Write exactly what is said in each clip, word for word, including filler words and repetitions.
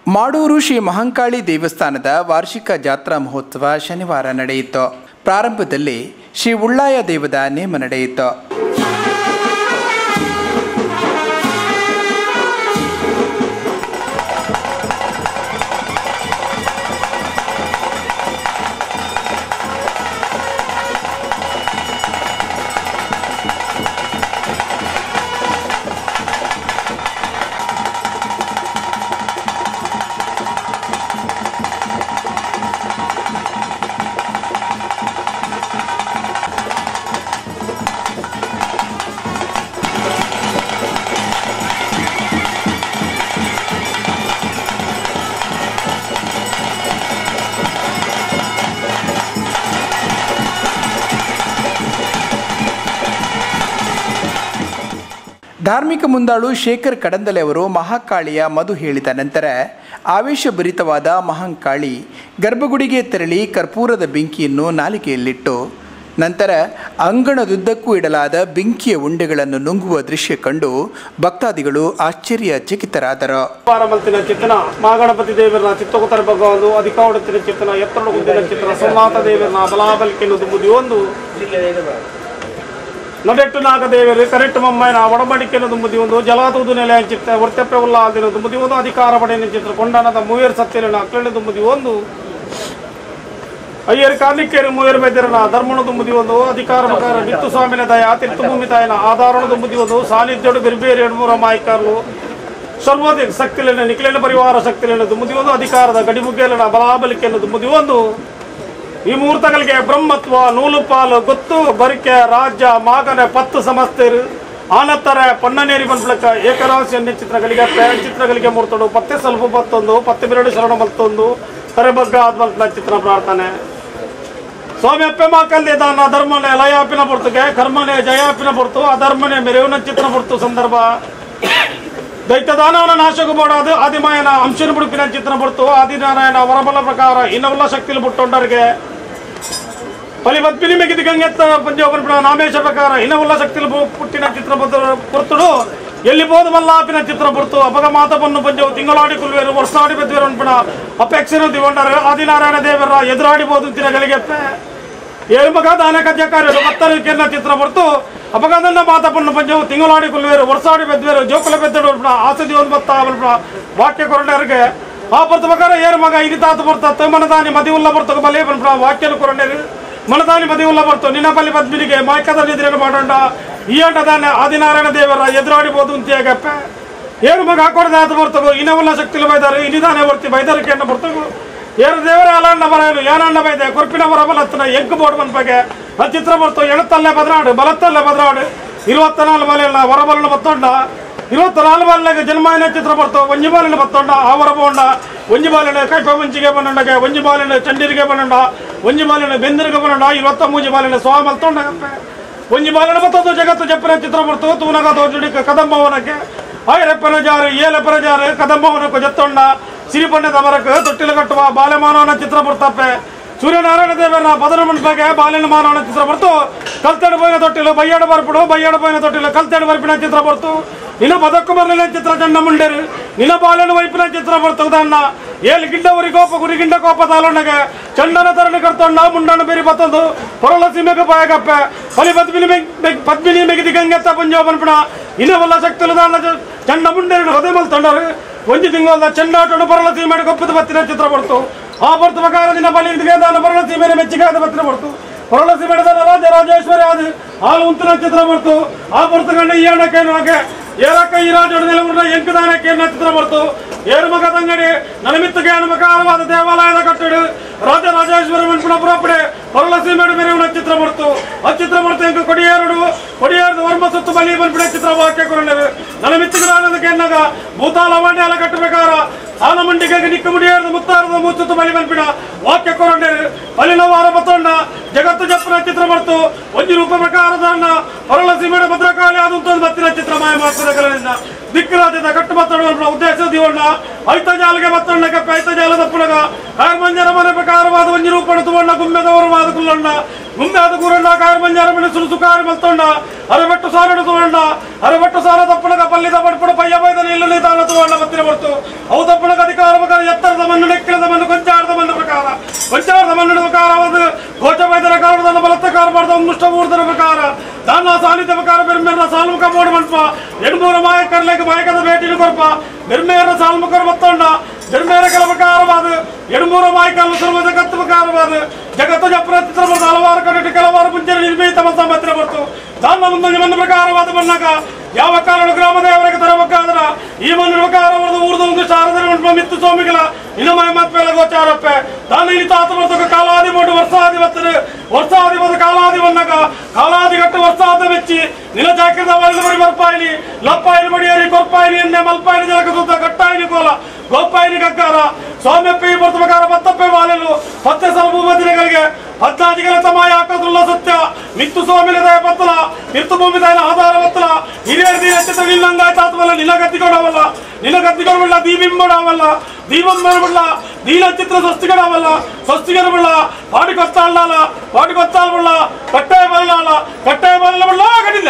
ಮಾಡೂರು ಶ್ರೀ ಮಹಾಂಕಾಳಿ ದೇವಸ್ಥಾನದ ವಾರ್ಷಿಕ ಜಾತ್ರಾ ಮಹೋತ್ಸವ ಶನಿವಾರ ನಡೆಯಿತು. ಪ್ರಾರಂಭದಲ್ಲಿ ಶ್ರೀ ಉಳ್ಳಾಯ ದೇವದ ನೇಮ ನಡೆಯಿತು. ಧಾರ್ಮಿಕ ಮುಂದಾಳು ಶೇಖರ್ ಕಡಂದಲೆ ಅವರು ಮಹಾಕಾಳಿಯ ಮಧು ಹೇಳಿದ ನಂತರ ಆವೇಶಭರಿತವಾದ ಮಹಾಂಕಾಳಿ ಗರ್ಭಗುಡಿಗೆ ತೆರಳಿ ಕರ್ಪೂರದ ಬೆಂಕಿಯನ್ನು ನಾಲಿಗೆಯಲ್ಲಿಟ್ಟು ನಂತರ ಅಂಗಣದುದ್ದಕ್ಕೂ ಇಡಲಾದ ಬೆಂಕಿಯ ಉಂಡೆಗಳನ್ನು ನುಂಗುವ ದೃಶ್ಯ ಕಂಡು ಭಕ್ತಾದಿಗಳು ಆಶ್ಚರ್ಯಚಕಿತರಾದರು. ಪಾರಮಲ್ತಿನ ಚಿತ್ತನ ಮಹಾಗಣಪತಿ ದೇವರನ್ನ ಚಿತ್ತೋತ್ತರ ಭಗವಂದು ಅಧಿಕಾವಡತಿನ ಚಿತ್ತನ ಎತ್ತರ ಗುದ್ದಿನ ಚಿತ್ತನ ಸೋಮನಾಥ ದೇವರನ್ನ ಬಲಾಬಲಿಕೆನ್ನುವುದು ಮುದಿಯೊಂದು ನಡೆಟ್ಟು ನಾಗ ದೇವರು ಕರೆಕ್ಟ್ ಮಮ್ಮಯ್ಯನ ಒಡಂಬಡಿಕೆಯನ್ನು ಮುದಿ ಒಂದು ಜಲಾತುವುದು ನೆಲೆ ಚಿತ್ತ ವರ್ತಪ್ಯ ಉಲ್ಲಾದಿನದು ಮುದಿ ಒಂದು ಅಧಿಕಾರ ಪಡೆಯ ಚಿತ್ರ ಕೊಂಡನದ ಮೂವೇರು ಸತ್ಯನ ಅಕ್ಕಳದು ಮುದಿ ಒಂದು ಅಯ್ಯರ್ ಕಾರ್ಲಿಕ್ಕೇರು ಮೂವೇರು ಬೈದ್ಯರನ ಧರ್ಮಣದ ಮುದಿ ಒಂದು ಅಧಿಕಾರ ಪ್ರಕಾರ ಬಿತ್ತು ಸ್ವಾಮಿನ ದಯ ತೀರ್ಥಭೂಮಿ ತಾಯಿನ ಆಧಾರಣದ ಮುದಿ ಒಂದು ಸಾನ್ನಿಧ್ಯಡು ಬಿರ್ಬೇರಿ ಎಡ್ಮೂರ ಮಾಯಿಕಾರಲು ಸರ್ವೋದಯ ಶಕ್ತಿಲೇನ ನಿಖಿಲೇನ ಪರಿವಾರ ಶಕ್ತಿಲೇನದು ಮುದಿ ಒಂದು ಅಧಿಕಾರದ ಗಡಿಮುಗ್ಗೇಲನ ಬಲಾಬಲಿಕೆ ಅನ್ನೋದು ಮುದಿ ಒಂದು ಈ ಮುಹೂರ್ತಗಳಿಗೆ ಬ್ರಹ್ಮತ್ವ ನೂಲು ಪಾಲು ಗೊತ್ತು ಬರಿಕೆ ರಾಜ್ಯ ಮಾಗನೆ ಪತ್ತು ಸಮಸ್ತರು ಆನತ್ತರ ಪೊನ್ನನೇರಿ ಬಂದ್ಲಕ್ಕ ಏಕರಾಶಿ ಅನ್ಯ ಚಿತ್ರಗಳಿಗೆ ಪ್ರೇಣ ಚಿತ್ರಗಳಿಗೆ ಮೂರ್ತಡು ಪತ್ತೆ ಸ್ವಲ್ಪ ಪತ್ತೊಂದು ಪತ್ತೆ ಬಿರಡು ಶರಣ ಮತ್ತೊಂದು ಕರೆಬಗ್ಗ ಆದ್ಮಲ್ನ ಚಿತ್ರ ಪ್ರಾರ್ಥನೆ ಸ್ವಾಮಿ ಅಪ್ಪೆ ಮಾಕಲ್ದೆ ದಾನ ಧರ್ಮನೆ ಲಯಾಪಿನ ಬರ್ತುಗೆ ಕರ್ಮನೆ ಜಯಾಪಿನ ಬರ್ತು ಅಧರ್ಮನೆ ಮೆರೆವಿನ ಚಿತ್ರ ಬರ್ತು ಸಂದರ್ಭ ದೈತ್ಯದಾನವನ ನಾಶಕ ಮಾಡೋದು ಆದಿಮಾಯನ ಅಂಶನ ಬುಡುಪಿನ ಚಿತ್ರ ಬರ್ತು ಆದಿನಾರಾಯಣ ವರಬಲ ಪ್ರಕಾರ ಇನ್ನವೆಲ್ಲ ಶಕ್ತಿಲಿ ಬಿಟ್ಟೊಂಡರಿಗೆ ಪಲಿ ಬದ್ಬಿನಿ ಮೆಗಿದ ಗಂಗೆತ್ತ ಪಂಜೋಪನ ನಾಮೇಶ ಪ್ರಕಾರ ಇನ್ನವೆಲ್ಲ ಶಕ್ತಿಲಿ ಪುಟ್ಟಿನ ಚಿತ್ರ ಬರ್ತುಡು ಎಲ್ಲಿ ಬೋದು ಮಲ್ಲಾಪಿನ ಚಿತ್ರ ಬರ್ತು ಅಪಗ ಮಾತಪನ್ನು ಪಂಜವು ತಿಂಗಳಾಡಿ ಕುಲ್ವೇರು ವರ್ಷಾಡಿ ಬೆದ್ವೇರು ಅನ್ಪಣ ಅಪೇಕ್ಷೆನ ದಿಗೊಂಡರು ಆದಿನಾರಾಯಣ ದೇವರ ಎದುರಾಡಿಬೋದು ತಿರಗಳಿಗೆಪ್ಪೆ ಏಳು ಮಗ ದಾನ ಕಜ್ಜಕಾರ್ಯರು ಮತ್ತರಿಕೆಯನ್ನ ಚಿತ್ರ ಬರ್ತು ಅಪಘಾತನ ಮಾತಪನ್ನು ಪಂಜವು ತಿಂಗಳಾಡಿ ಕುಲ್ವೇರು ವರ್ಷಾಡಿ ಬೆದ್ವೇರು ಜೋಕುಲ ಬೆದ್ದಡು ಆಸದಿ ಒಂದು ಬತ್ತ ವಾಕ್ಯ ಕೊರಡರಿಗೆ ಆ ಬರ್ತ ಪ್ರಕಾರ ಏರು ಮಗ ಇಲ್ಲಿ ತಾತ ಬರ್ತ ಮನದಾನಿ ಮದಿ ಉಲ್ಲ ಬರ್ತಕ ಬಲೆ ಬನ್ಪ ವಾಕ್ಯನು ಕೊರಡರು ಮನದಾನಿ ಮದಿ ಉಲ್ಲ ಬರ್ತು ನಿನ್ನ ಬಲಿ ಪದ್ಮಿನಿಗೆ ಮಾಯ್ಕದಲ್ಲಿ ಎದುರೇನು ಮಾಡೋಣ ಈ ಆಟದಾನೆ ಆದಿನಾರಾಯಣ ದೇವರ ಎದುರಾಡಿಬೋದು ಅಂತೀಯಾಗಪ್ಪ ಏರು ಮಗ ಹಾಕೊಡದೆ ಆತ ಬರ್ತಗೋ ಇನ್ನವೆಲ್ಲ ಶಕ್ತಿಲು ಬೈದಾರೆ ಇನ್ನಿದಾನೆ ಬರ್ತಿ ಬೈದಾರಿಕೆಯನ್ನು ಬರ್ತಗೋ ಏರು ದೇವರ ಅಲಣ್ಣ ಬರೆಯಲು ಏನಣ್ಣ ಬೈದೆ ಕೊರ್ಪಿನ ಬರಬಲತ್ತನ ಎಂಕ್ ಬೋರ್ಡ್ ಬಂದ್ಬಗೆ ಆ ಚಿತ್ರ ಬರ್ತು ಎಣತ್ತಲ್ಲೇ ಬದಲಾಡು ಬಲತ್ತಲ್ಲೇ ಬದಲಾಡು ಇರುವತ್ತ ನಾಲ್ಕು ಬಲೆಯಲ್ಲ ಹೊರಬಲನ ಬತ್ತೊಂಡ ಇವತ್ತು ನಾಲ್ಕು ಬಾಲಿನಾಗ ಜನ್ಮಾಯನ ಚಿತ್ರ ಬರ್ತು ಒಂಜಿ ಬಾಲಿನ ಬತ್ತೊಂಡ ಆವರ ಬೋಂಡ ಒಂಜಿ ಬಾಲಿನ ಕೈಪ ಮುಂಚಿಗೆ ಬಂಡಗೆ ಒಂಜಿ ಬಾಲಿನ ಚಂಡೀರಿಗೆ ಬಂಡ ಒಂಜಿ ಬಾಲಿನ ಬೆಂದರಿಗೆ ಬಂಡ ಇವತ್ತ ಮೂಜಿ ಬಾಲಿನ ಸ್ವಾ ಮಲ್ತೊಂಡ ಒಂಜಿ ಬಾಲಿನ ಬತ್ತೊಂದು ಜಗತ್ತು ಜಪ್ಪನ ಚಿತ್ರ ಬರ್ತು ತೂನಗ ತೋಜುಡಿಕ ಕದಂಬವನಕ್ಕೆ ಆಯರೆಪ್ಪನ ಜಾರು ಏಲೆಪ್ಪನ ಜಾರು ಕದಂಬವನಕ್ಕೆ ಜತ್ತೊಂಡ ಸಿರಿಪಂಡದ ಮರಕ್ಕೆ ತೊಟ್ಟಿಲು ಕಟ್ಟುವ ಬಾಲ್ಯಮಾನವನ ಚಿತ್ರ ಬರ್ತಪ್ಪೆ ಸೂರ್ಯನಾರಾಯಣ ದೇವರ ಬದಲ ಮನ್ಪಗೆ ಬಾಲಿನ ಮಾನವನ ಚಿತ್ರ ಬರ್ತು ಕಲ್ತೆಡು ಬೈನ ತೊಟ್ಟಿಲು ಬಯ್ಯಾಡ ಬರ್ಬಿಡು ಬಯ್ಯಾಡ ಬೈನ ತೊಟ್ಟಿಲು ಕಲ್ತೆಡು ಬರ್ಪಿನ ಚಿತ್ರ ಬರ್ತು ನಿನ್ನ ಬದಕ್ಕು ಬರಲಿನ ಚಿತ್ರ ಚಂಡ ಮುಂಡೇರು ನಿನ್ನ ಬಾಲಿನ ವೈಪಿನ ಚಿತ್ರ ಬರ್ತದನ್ನ ಏಳು ಗಿಡ್ಡ ಉರಿ ಕೋಪ ಗುರಿ ಗಿಂಡ ಕೋಪ ತಾಲೊಣ್ಣಗೆ ಚಂಡನ ತರಣಿ ಕರ್ತೊಂಡ ಮುಂಡನ ಬೇರಿ ಬತ್ತೊಂದು ಹೊರಳ ಸೀಮೆಗೆ ಬಾಯಗಪ್ಪೆ ಹೊಲಿ ಪದ್ಮಿನಿ ಪದ್ಮಿನಿ ಮೆಗಿದಿ ಗಂಗೆತ್ತ ಪಂಜೋ ಬನ್ಪಿಣ ಇನ್ನವೆಲ್ಲ ಶಕ್ತಿಲು ದಾನ ಚಂಡ ಮುಂಡೇರು ಹೃದಯ ಮಲ್ತೊಂಡರು ಒಂಜಿ ತಿಂಗಳ ಚೆಂಡಾಟನು ಬರಳ ಸೀಮೆಗೆ ಗೊಪ್ಪದ ಬತ್ತಿನ ಚಿತ್ರ ಬರ್ತು ಆ ಬರ್ತ ಪ್ರಕಾರ ನಿನ್ನ ಬಲಿ ದಾನ ಬರಳ ಸೀಮೆಗೆ ಮೆಚ್ಚಿಗೆ ಆದ ಬತ್ತಿನ ಬರ್ತು ಹೊರಳ ಸೀಮೆಗೆ ರಾಜ ರಾಜೇಶ್ವರಿ ಆದ ಹಾಲು ಉಂತಿನ ಚಿತ್ರ ಬರ್ತು ಆ ಬರ್ತ ಗಂಡ ಈ ಹಣ್ಣಕ್ಕೇನು ಹಾಗೆ ಏರಕ್ಕ ಈ ರಾಜ ಎಂಕದಾನಕ್ಕೆ ಚಿತ್ರ ಬರ್ತು ಏರು ಮಗ ತಂಗಡಿ ನಲಮಿತ್ತಗೆ ಅನುಮಕಾರವಾದ ದೇವಾಲಯದ ಕಟ್ಟಡ ರಾಜ ರಾಜೇಶ್ವರಿ ಮನ್ಪುಣಪುರಪಡೆ ಹೊರಳ ಸೀಮೆಡು ಮೆರೆಯುವ ಚಿತ್ರ ಬರ್ತು ಆ ಚಿತ್ರ ಬರ್ತು ಎಂಕ ಕೊಡಿಯೇರುಡು ಕೊಡಿಯೇರದು ವರ್ಮ ಸುತ್ತು ಬಲಿ ಬಂದ್ಬಿಡೆ ಚಿತ್ರ ವಾಕ್ಯ ಕೊಂಡರು ನಲಮಿತ್ತಗೆ ರಾಜದಕ್ಕೆ ಎನ್ನಾಗ ಭೂತಾಲ ಮಂಡ್ಯ ಎಲ್ಲ ಕಟ್ಟಬೇಕಾರ ಸಾಲ ಮಂಡಿಗೆ ನಿಕ್ಕ ಮುಡಿಯೇರದು ಮುತ್ತಾರದ ಮೂಸುತ್ತು ಬಲಿ ಬಂದ್ಬಿಡ ವಾಕ್ಯ ಕೊಂಡರು ಅಲ್ಲಿನ ವಾರ ಬತ್ತೊಂಡ ಜಗತ್ತು ಜಪ್ಪನ ಚಿತ್ರ ಬರ್ತು ಒಂಜಿ ರೂಪ ಪ್ರಕಾರದ ಹೊರಳ ಸೀಮೆಡು ಭದ್ರಕಾಳಿ ಆದಂತ ಬತ್ತಿನ ಚಿತ್ರ ಮಾಯ ಮಾತ್ರಗಳಿಂದ ದಿಕ್ಕರಾಜ್ಯದ ಕಟ್ಟು ಮತ್ತೊಂಡ ಉದ್ದೇಶ ದಿವಣ್ಣ ಐತ ಜಾಲಿಗೆ ಮತ್ತೊಂಡ ಕಪ್ಪೆ ಐತ ಜಾಲದ ಪುನಗ ಕಾರ್ಮಂಜರ ಮನೆ ಪ್ರಕಾರವಾದ ಒಂಜಿ ರೂಪಣ ತುವಣ್ಣ ಗುಮ್ಮೆದವರವಾದ ಕುಲ್ಲಣ್ಣ ಗುಮ್ಮೆ ಆದ ಕೂರಣ್ಣ ಕಾರ್ಮಂಜರ ಮನೆ ಸುರುಸು ಕಾರಿ ಮತ್ತೊಂಡ ಅರಬೆಟ್ಟು ಸಾರಡು ತುವಣ್ಣ ಅರಬೆಟ್ಟು ಸಾರ ತಪ್ಪಣಗ ಪಲ್ಲಿದ ಪಡ್ಪುಡ ಪಯ್ಯ ಬೈದ ನಿಲ್ಲಲಿ ತಾನ ತುವಣ್ಣ ಬತ್ತಿನ ಬರ್ತು ಅವು ತಪ್ಪಣಗ ಅಧಿಕಾರ ಮುಷ್ಟಮೂರ್ತನ ಪ್ರಕಾರ ದಾನ ಸಾನ್ನಿಧ್ಯ ಪ್ರಕಾರ ಬೆರ್ಮೇರ ಸಾಲ್ಮುಖ ಬೋರ್ಡ್ ಮಂಟಪ ಎಣ್ಮೂರ ಮಾಯಕರ್ಲೇಕ ಮಾಯಕದ ಭೇಟಿನ ಕೊರಪ ಬೆರ್ಮೇರ ಸಾಲ್ಮುಖರ ಮತ್ತೊಂಡ ಬೆರ್ಮೇರ ಕೆಲ ಪ್ರಕಾರವಾದ ಎಣ್ಮೂರ ಮಾಯಕಲ್ಲ ಸರ್ವ ಜಗತ್ತು ಪ್ರಕಾರವಾದ ಜಗತ್ತು ಜಪ್ರಚಿತ್ರ ಬರೆದ ಹಲವಾರು ಕಡೆ ಕೆಲವಾರು ಮುಂಚೆ ನಿರ್ಮಿತ ಸಂಬಂಧ ಬರ್ತು ದಾನ ಮುಂದೆ ಮಣ್ಣು ಪ್ರಕಾರವಾದ ಬಂದಾಗ ಯಾವ ಕಾರಣ ಗ್ರಾಮ ದೇವರಿಗೆ ತರಬೇಕಾದ್ರ ಈ ಮಣ್ಣಿನ ಪ್ರಕಾರ ಹೊರದು ಊರ್ದ ಒಂದು ಶಾರದ ಮಂಟಪ ಮಿತ್ತು ಸ್ವಾಮಿಗಳ ಇನಮಯ ಮತ್ಮೇಲೆ ಗೋಚಾರಪ್ಪೆ ತಾನು ಇಲ್ಲಿ ತಾತ ಬರ್ತಕ ಕಾಲಾದಿ ಬೋಡು ವರ್ಷಾದಿ ಬರ್ತದೆ ವರ್ಷಾದಿ ಬಂದ ಕಾಲಾದಿ ಬಂದಾಗ ಕಾಲಾದಿ ಗಟ್ಟು ವರ್ಷಾದ ಮೆಚ್ಚಿ ನಿಲ ಜಾಕಿರದ ವಲ್ದ ಬಡಿ ಬರ್ಪಾಯಿನಿ ಲಪ್ಪಾಯಿನಿ ಬಡಿಯರಿ ಕೊರ್ಪಾಯಿನಿ ಎಣ್ಣೆ ಮಲ್ಪಾಯಿನಿ ಜಲಕ ಸುತ್ತ ಗಟ್ಟಾಯಿನಿ ಕೋಲ ಗೋಪಾಯಿನಿ ಗಗ್ಗಾರ ಸ್ವಾಮ್ಯಪ್ಪಿ ಬರ್ತ ಪ್ರಕಾರ ಬತ್ತಪ್ಪೆ ಬಾಲೆಲು ಹತ್ತೆ ಸಲ ಭೂಮದಿನಗಳಿಗೆ ಹದ್ನಾದಿಗಳ ತಮಾಯ ಹಾಕೋದ್ರಲ್ಲ ಸತ್ಯ ಮಿತ್ತು ಸ್ವಾಮಿಲ ದಯ ಬತ್ತಲ ಮಿತ್ತು ಭೂಮಿ ದಯನ ಆಧಾರ ಬತ್ತಲ ಹಿರಿಯರ ದೀನ ಚಿತ್ರ ನಿಲ್ಲಂಗಾಯ್ತಾತ್ವಲ್ಲ ನಿಲ ಗದ್ದಿಕೊಡವಲ್ಲ ನಿಲ ಗದ್ದಿಕೊಡವಲ್ಲ ದೀಬಿಂಬಡವಲ್ಲ ದೀಪಂಬರಬಲ್ಲ ದೀನ ಚಿತ್ರ ಸ್ವಸ್ತಿಗಡವಲ್ಲ ಸ್ವಸ್ತಿಗರಬಲ್ಲ ಪಾಟಿ ಕೊತ್ತಾಳಲ್ಲ ಪಾಟಿ ಕೊತ್ತಾಳ್ಬಲ್ಲ ಕಟ್ಟಾಯ ಬಲ್ಲ ಕಟ್ಟಾಯ ಬಲ್ಲ ಕಡಿದ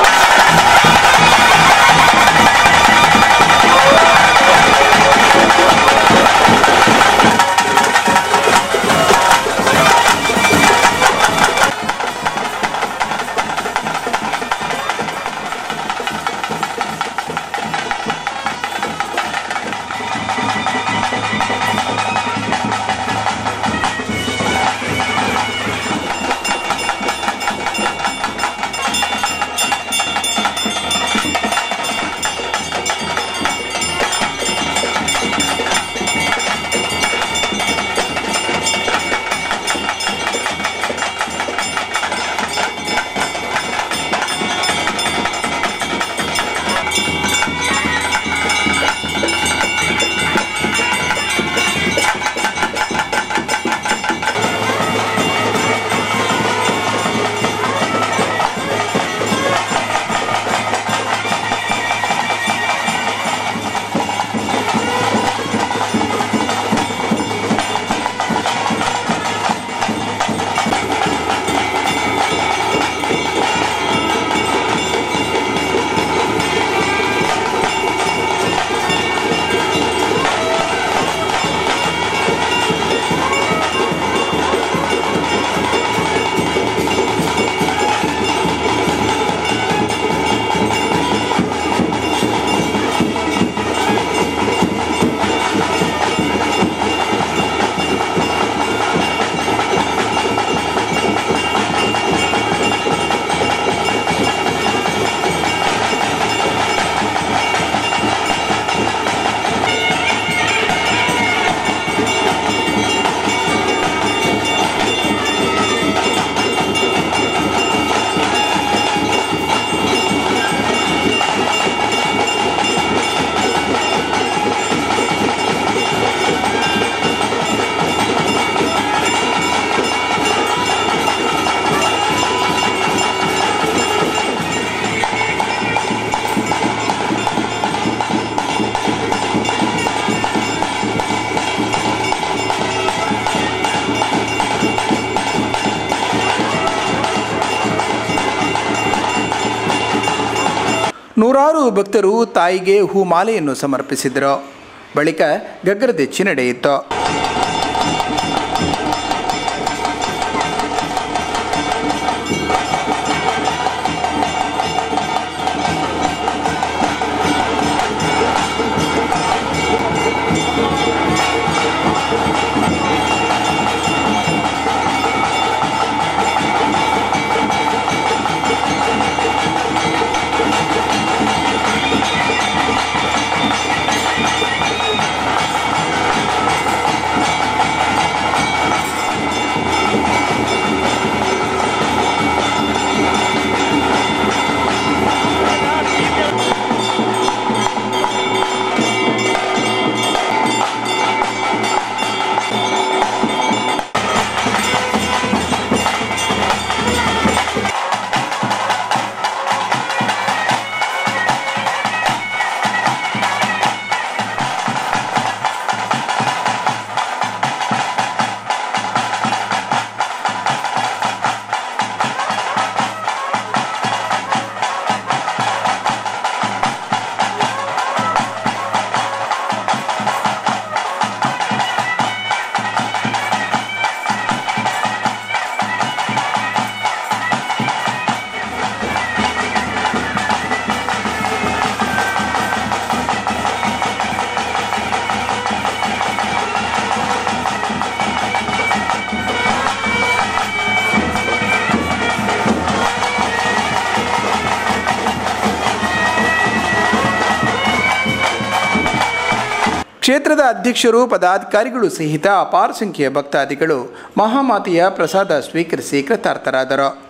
ನೂರಾರು ಭಕ್ತರು ತಾಯಿಗೆ ಹೂಮಾಲೆಯನ್ನು ಸಮರ್ಪಿಸಿದರು. ಬಳಿಕ ಗಗ್ಗರದೆಚ್ಚಿ ನಡೆಯಿತು. ಕ್ಷೇತ್ರದ ಅಧ್ಯಕ್ಷರು ಪದಾಧಿಕಾರಿಗಳು ಸಹಿತ ಅಪಾರ ಸಂಖ್ಯೆಯ ಭಕ್ತಾದಿಗಳು ಮಹಾಮಾತೆಯ ಪ್ರಸಾದ ಸ್ವೀಕರಿಸಿ ಕೃತಾರ್ಥರಾದರು.